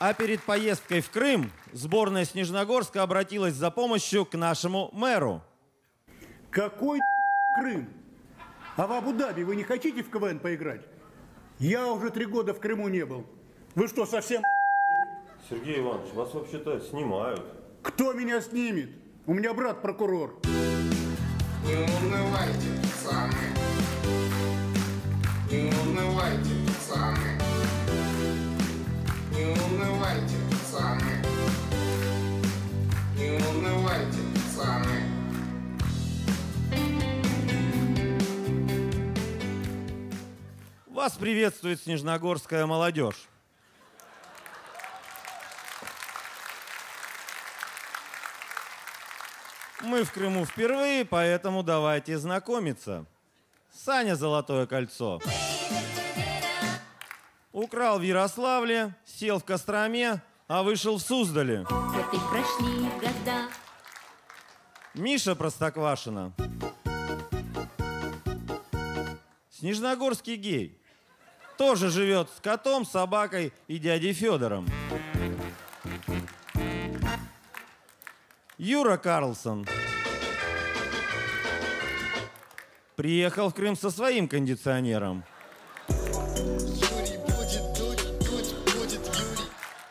А перед поездкой в Крым сборная Снежногорска обратилась за помощью к нашему мэру. Какой Крым? А в Абу-Даби вы не хотите в КВН поиграть? Я уже 3 года в Крыму не был. Вы что, совсем... Сергей Иванович, вас вообще-то снимают. Кто меня снимет? У меня брат прокурор. Не унывайте, пацаны. Не унывайте, пацаны. Не унывайте, пацаны. Не унывайте, пацаны. Вас приветствует снежногорская молодежь. Мы в Крыму впервые, поэтому давайте знакомиться. Саня «Золотое кольцо». Украл в Ярославле, сел в Костроме, а вышел в Суздале. Вот и прошли года. Миша Простоквашино. Снежногорский гей. Тоже живет с котом, собакой и дядей Федором. Юра Карлсон. Приехал в Крым со своим кондиционером. Юрий будет дуть, будет Юрий.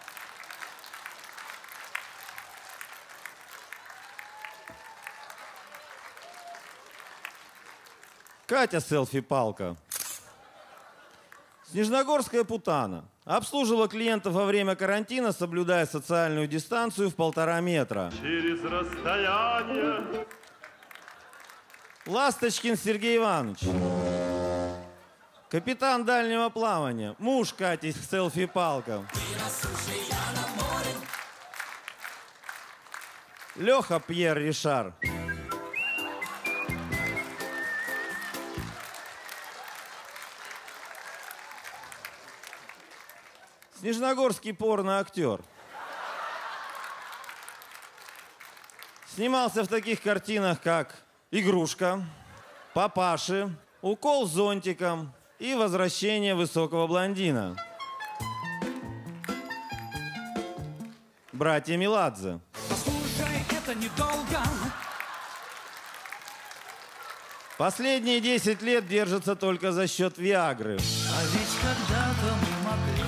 Катя селфи-палка. Снежногорская путана. Обслуживала клиентов во время карантина, соблюдая социальную дистанцию в 1,5 метра. Через расстояние. Ласточкин Сергей Иванович. Капитан дальнего плавания. Муж Кати селфи-палка. Леха Пьер Ришар. Снежногорский порно-актер. Снимался в таких картинах, как «Игрушка», «Папаши», «Укол зонтиком» и «Возвращение высокого блондина». Братья Меладзе. Послушай, это недолго. Последние 10 лет держатся только за счет Виагры. А ведь когда-то мы могли.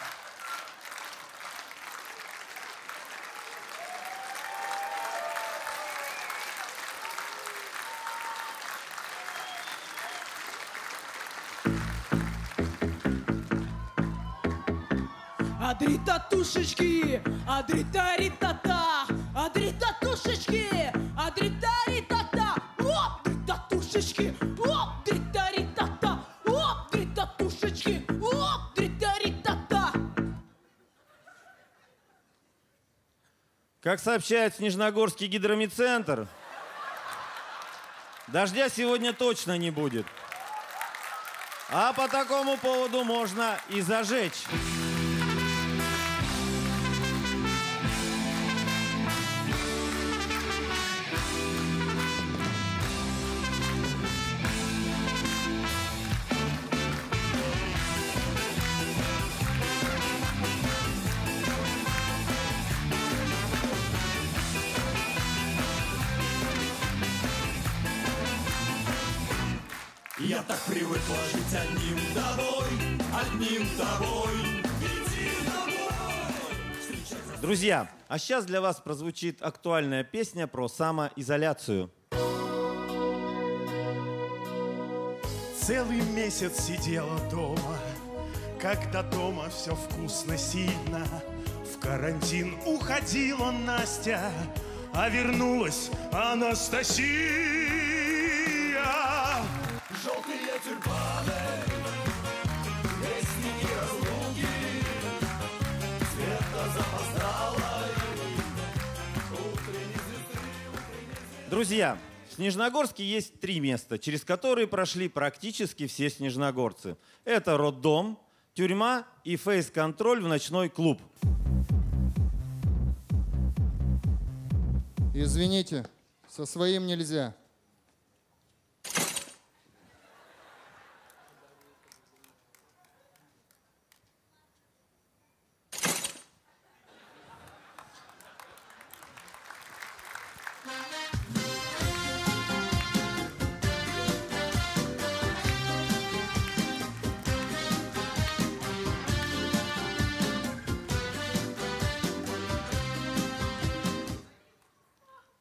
Адри-татушечки, адри-тари-та-та, адри-татушечки, адри-тари-та-та, оп, адри-татушечки, оп, адри-тари-та-та, оп, адри-татушечки, оп, адри-тари-та-та. Как сообщает Снежногорский гидромедцентр, дождя сегодня точно не будет. А по такому поводу можно и зажечь. Я так привык жить одним тобой, иди домой. Друзья, а сейчас для вас прозвучит актуальная песня про самоизоляцию. Целый месяц сидела дома, когда дома все вкусно, сильно. В карантин уходила Настя, а вернулась Анастасия. Желтые тюльпаны, песни и разлуки, цвета запоздалой, утренней звезды. Друзья, в Снежногорске есть 3 места, через которые прошли практически все снежногорцы. Это роддом, тюрьма и фейс-контроль в ночной клуб. Извините, со своим нельзя.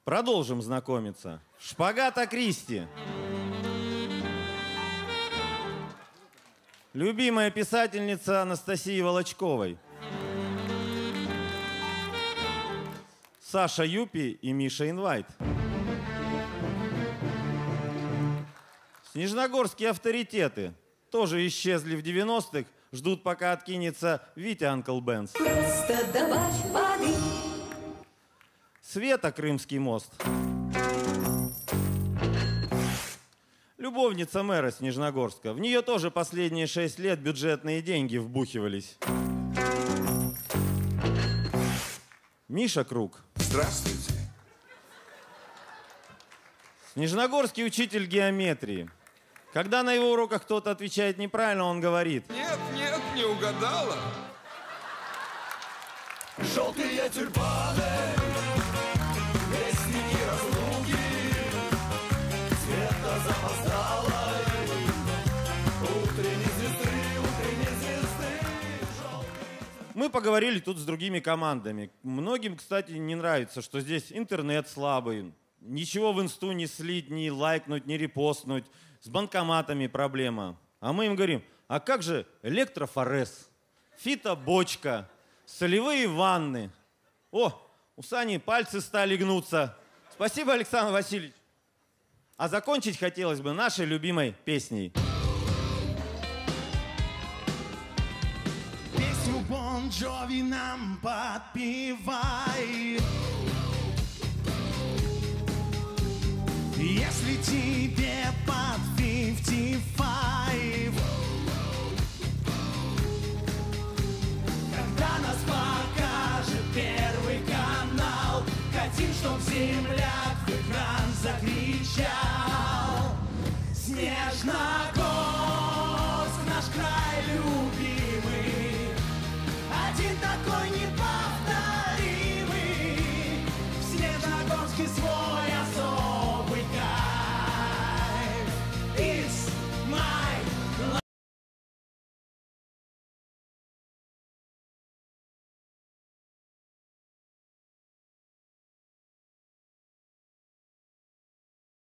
Продолжим знакомиться. Шпагата Кристи. Любимая писательница Анастасии Волочковой. Саша Юпи и Миша Инвайт. Снежногорские авторитеты тоже исчезли в 90-х, ждут, пока откинется Витя Анкл Бенс. Просто добавь воды. Света, Крымский мост. Любовница мэра Снежногорска. В нее тоже последние 6 лет бюджетные деньги вбухивались. Миша Круг. Здравствуйте. Снежногорский учитель геометрии. Когда на его уроках кто-то отвечает неправильно, он говорит: Нет, нет, не угадала. Желтые тюльпаны, вестники разлуки, цвета запоздалой, утренней звезды, Мы поговорили тут с другими командами. Многим, кстати, не нравится, что здесь интернет слабый, ничего в инсту не слить, не лайкнуть, не репостнуть, с банкоматами проблема. А мы им говорим: а как же электрофорез, фитобочка, солевые ванны? О, у Сани пальцы стали гнуться. Спасибо, Александр Васильевич. А закончить хотелось бы нашей любимой песней. Песню Бон Джови нам подпевай. Если тебе под 55, когда нас покажет Первый канал, хотим, чтоб земляк в экран закричал: Снежно